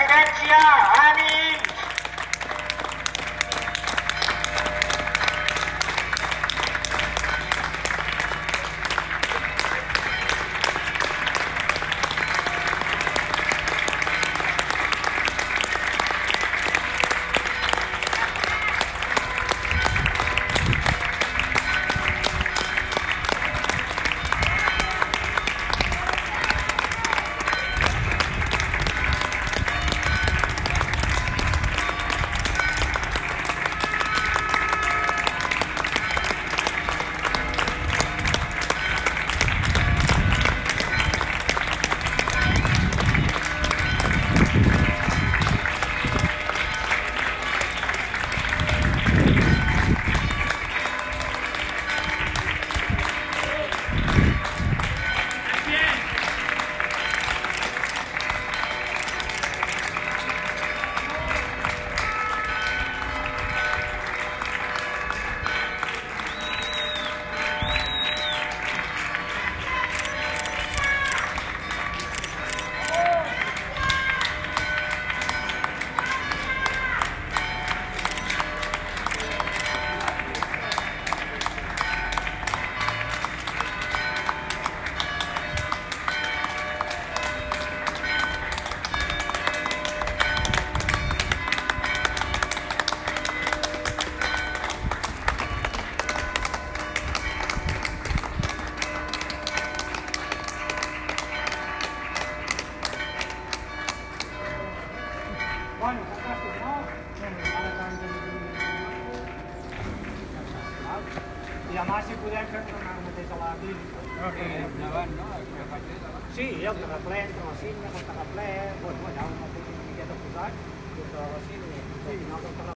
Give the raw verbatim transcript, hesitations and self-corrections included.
Potència, ànims! Bueno, fantàstic, no? Ara acabem de dir. I demà, si podem, fem tornar el mateix a la clínica. Endavant, no? Sí, el terraplè, entre les cinc, el terraplè, bueno, allà un mateix una miqueta posat, des de les cinc, sí, no, el terraplè.